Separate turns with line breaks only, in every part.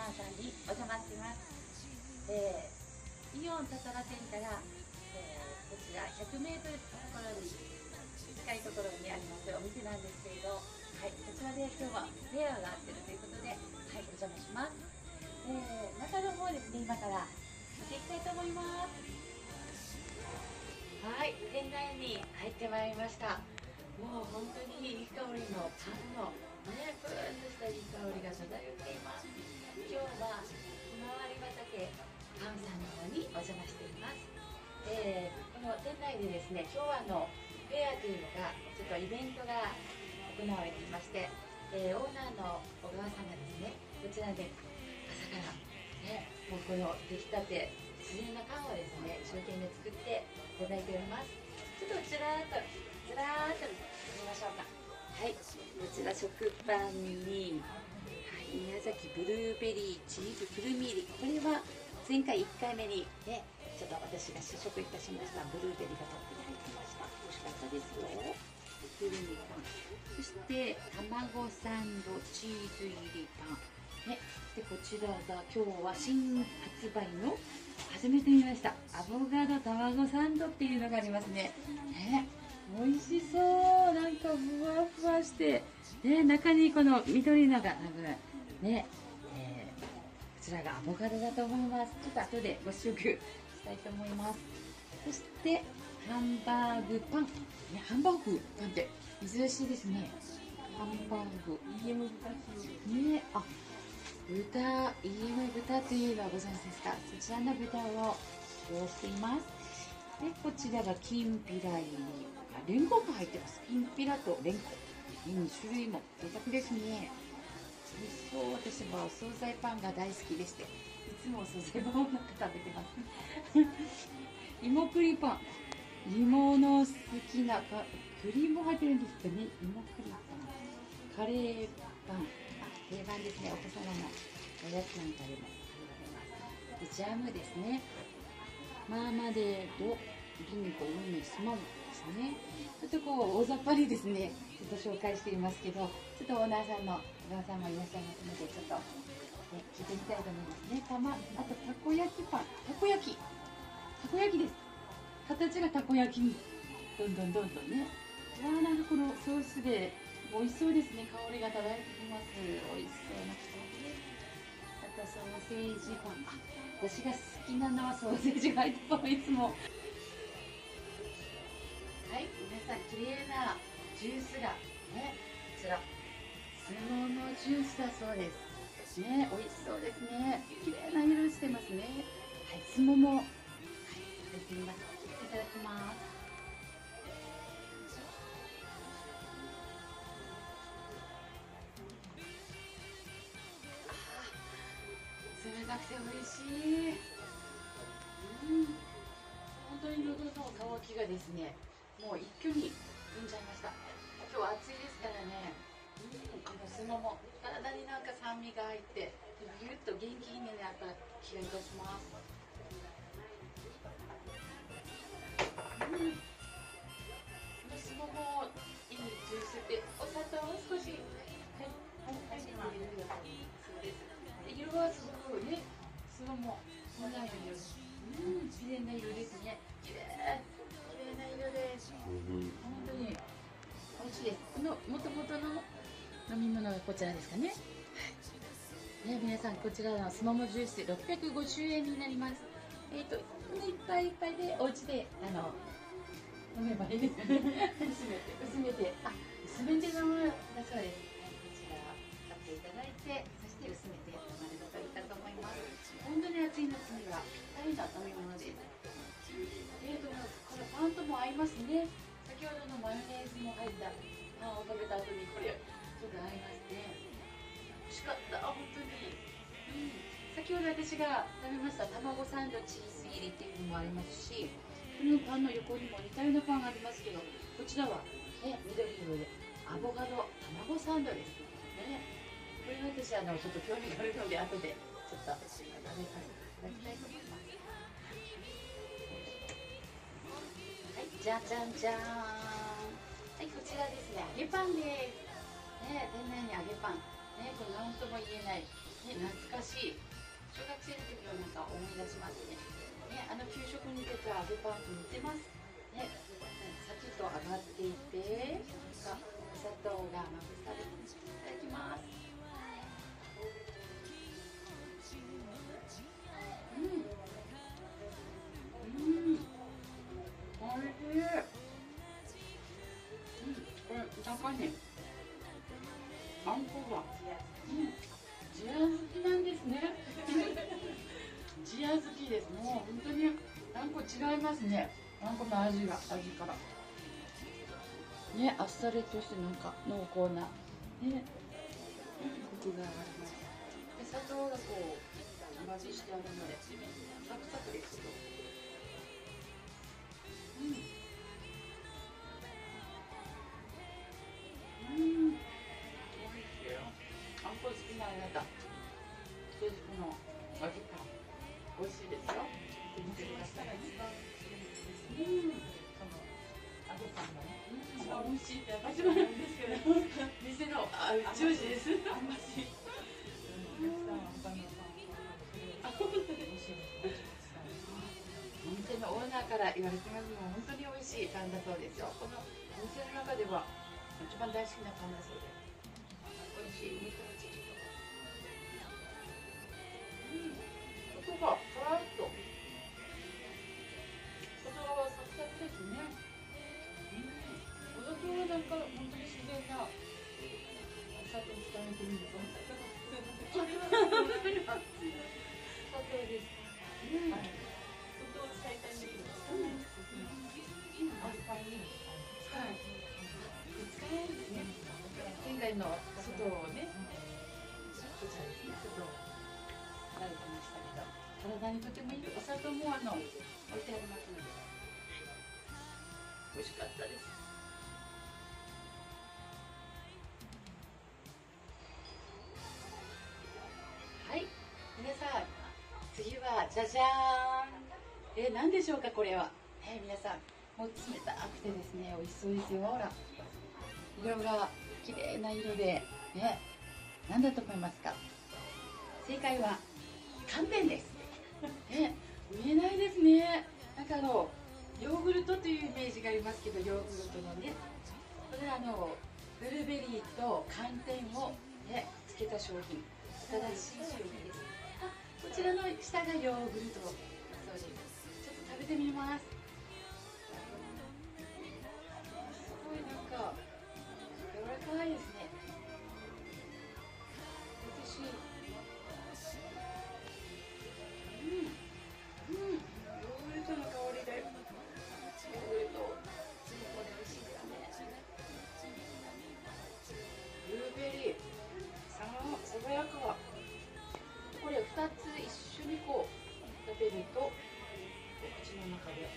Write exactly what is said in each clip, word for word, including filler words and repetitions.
ーさんにお邪魔しています。えー、イオンタトラ店から、えー、こちらひゃくメートルのところに近いところにありますお店なんですけれど、はい、こちらで今日はフェアがあってるということで、はい、お邪魔します。えー、中の方ですね、今から見ていきたいと思います。はい、店内に入ってまいりました。もう本当にいい香りのパンのね、ぷーんとしたいい香りが漂っています。今日はひまわり畑パンさんの方にお邪魔しています。えー、この店内でですね、今日はあのフェアというのがちょっとイベントが行われていまして、えー、オーナーの小川さんがですね、こちらで朝からね、もうこの出来たて自然なパンをですね、一生懸命作っていただいております。ちょっとちらーっとずらーっと見ましょうか。はい、こちら食パンに、はい、宮崎ブルーベリーチーズプルミーリ、これは前回いっかいめにね、ちょっと私が試食いたしましたブルーベリーがたっぷり入ってました。美味しかったですよ。プルミパン、そして卵サンドチーズ入りパンね、でこちらが今日は新発売の初めて見ましたアボカド卵サンドっていうのがありますね。ね、美味しそう。なんかふわふわして、ね、中にこの緑のがなんかね、えー、こちらがアボカドだと思います。ちょっと後でご試食したいと思います。そしてハンバーグパン、ね、ハンバーグパンって珍しいですね。ハンバーグ イーエム 豚ね、あ、豚 イーエム 豚というのはご存知ですか。そちらの豚を使用しています。でこちらがきんぴら入り、あ、レンコンが入ってます。きんぴらとレンコンに種類も贅沢ですね。美味しそう。私はお惣菜パンが大好きでして、いつもお惣菜パンをなんか食べてます芋栗パン、芋の好きなか栗も入ってるんですかね。芋栗パン、カレーパン、あ、定番ですね。お子様のおやつなんかでも食べられます。でジャムですね。マーマレード、銀行梅スモモですね。ちょっとこう大雑把にですね、ちょっと紹介していますけど、ちょっとオーナーさんの小川さんもいらっしゃいますので、ちょっと、ね、聞いてみたいと思いますね。たま、あとたこ焼きパン、たこ焼き、たこ焼きです。形がたこ焼きにどんどんどんどんね。わー、なんかこのソースで美味しそうですね。香りが漂ってきます。美味しそうな香り。あとソーセージパン、あ、私が好きなのはソーセージが入ったパン、いつも。はい、皆さん綺麗なジュースがね、こちらスモモジュースだそうですね。美味しそうですね。綺麗な色してますね。はい、スモモ、はい、入ってみます。いただきます。冷たくて美味しい。うん、本当に喉の渇きがですね、もう一挙に飛んじゃいました。今日暑いですからね、うん、このスモモ、体になんか酸味が入ってぎゅっと元気になった気がいたします。うん、このスモモいいジュースってお砂糖を少し、はい、はい、入れるように、そうです。色はすごくね、スモモ同じ色、うん、綺麗な色ですね。綺麗、綺麗な色です。本当に美味しいです。この元々の飲み物がこちらですかね。はい。ね、皆さんこちらのスモモジュースろっぴゃくごじゅうえんになります。えっと、いっぱいいっぱいでお家であの飲めばいいですね。薄めて、薄めて、あ、薄めて飲むだそうです。こちら買っていただいて、そして薄めて飲まれるといいかと思います。本当に暑い夏にはぴったりな飲み物です。えーと、これパンとも合いますね。先ほどのマヨネーズも入ったパンを食べた後にこれちょっと合いますね。美味しかった、本当に。うん、先ほど私が食べました卵サンドチーズ入りっていうのもありますし、このパンの横にも似たようなパンがありますけど、こちらはね、緑色でアボカド卵サンドですね。これ私あのちょっと興味があるので、後でちょっと食べさせていただきたいと思います。はい、じゃじゃんじゃーん。はい、こちらですね、揚げパンです。ね、店内に揚げパン。ね、これ何とも言えない。ね、 ね、懐かしい。小学生の時をなんか思い出しますね。ね、あの給食に出た揚げパンと似てます。ね、さっきと上がっていて、なんかお砂糖がまぶされて、いただきます。うん。うん。おいしい。うん、これ中にあんこが。うん。ジア好きなんですね。ジア好きです。もう本当にあんこ違いますね。あんこの味が味から。ね、あっさりとしてなんか濃厚なね、コクがあります。で、砂糖がこうまぶしてあるのでサクサクですよ。うん。うん。美味しいよ。あんこ好きなあなた。そしてこの揚げパン美味しいですよ。見てください。うん。揚げパンがね、一番美味しいって私もなんですけど、店のあ一押しです。あんまし。お客さんは他のパンあ、本当に美味しいです。お店のオーナーから言われてますの本当に美味しいパンだそうですよ。このお店の中では一番大好きなパンだそうです。美味しい。肉のチキンとか。うん。外がカラッと。外側はサクサクですね。お砂糖はなんか本当に自然なお砂糖を使われてるんですか？砂糖です。うん。砂糖を使いたいんですけど、使わないです。あ、パンに。はい。使えないですね。現代の外をね、こちらですね、外を食べてましたけど、体にとてもいいお砂糖もあの置いてありますので、美味しかったです。はい、皆さん、次はじゃじゃーん。え、何でしょうかこれは。え、皆さん、もう冷たくてですね、美味しそうですよ。ほら、色が綺麗な色で、ね、何だと思いますか？正解は寒天です。ね、見えないですね。なんかあのヨーグルトというイメージがありますけど、ヨーグルトのね、これはあのブルーベリーと寒天をねつけた商品、新しい商品です。あ、こちらの下がヨーグルトだそうです。ちょっと食べてみます。すごいなんか柔らかいですね。私、うん、うん、ヨーグルトの香りで、ヨーグルト、これ美味しいですね。ブルーベリー、さ爽やか。これふたつ一緒にこう食べると、口の中で、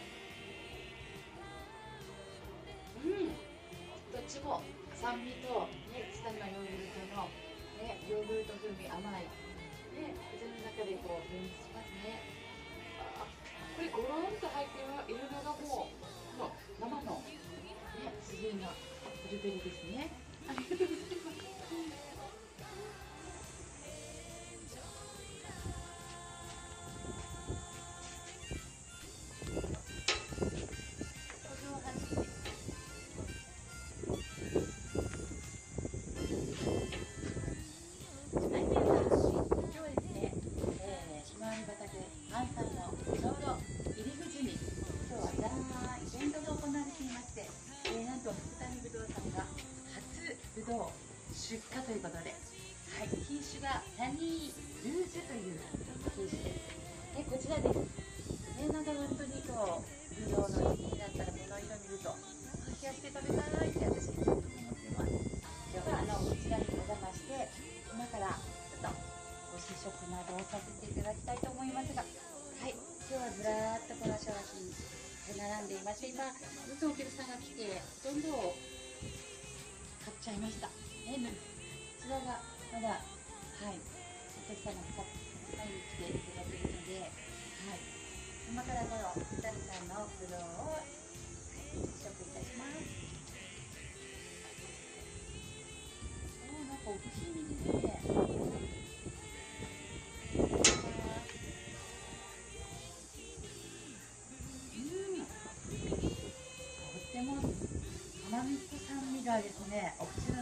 うん、どっちも酸味と、ね、下のヨーグルトの、ね、ヨーグルト風味甘い、ね、口の中でこう分泌しますね。あ、これゴロンと入っているのがもうこの生の、ね、自然なブルーベリーですね。ありがとうございます。はい、皆さん、今日はですね、えー、ひまわり畑マンさんのちょうど入り口に、今日はダーイベントが行われていまして、えー、なんと福谷ぶどうさんが初ぶどう出荷ということで、はい、品種がサニールージュという品種です。で、こちらです。ね、なんか本当にこう、ぶどうの時期になったらこの色見ると、冷やして食べたいって私、すごく思っています。今日はあのこちらにお邪魔して、今からちょっとご試食などをさせていただきたいと思いますが、はい、今日はずらーっとこの商品並んでいまして、今ずっとお客さんが来てほとんどを買っちゃいました。ね、こちらがまだ、はい、お客さんがたくさんに来ていただけるので、はい、今からこの福谷さんのぶどうを、はい、試食いたします。おー、なんか不思議ですね。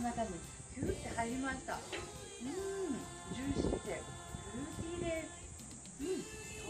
中にキューって入りました。うん、ジューシーでフルーティーです。うん、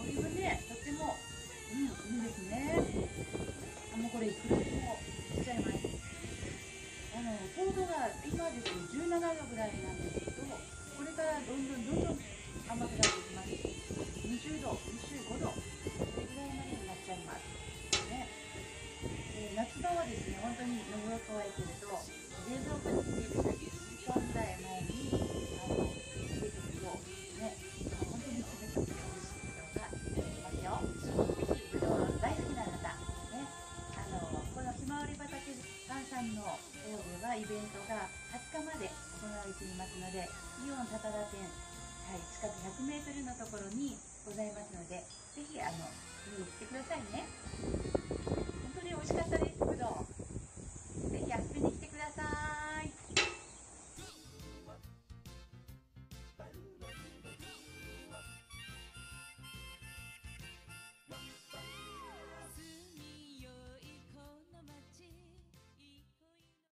香りはね、とても、うん、いいですね。あ、もうこれいくらでもいっちゃいます。あの糖度が今ですねじゅうななどぐらいなんですけど、これからどんどんどんどん甘くなっていきます。にじゅうど、にじゅうごど、それぐらいまでになっちゃいますね。で、夏場はですね、本当に喉が渇いてると冷蔵庫に入れていちじかんぐらい前にあの入れておくとね、本当に冷たくて美味しいぶどうができますよ。ぜひぶどう大好きな方ね、あのこのひまわり畑パンさんの方ではイベントがはつかまで行われていますので、イオンたたら店、はい、近くひゃくメートルのところにございますので、ぜひあの見に来てくださいね。本当に美味しかったです。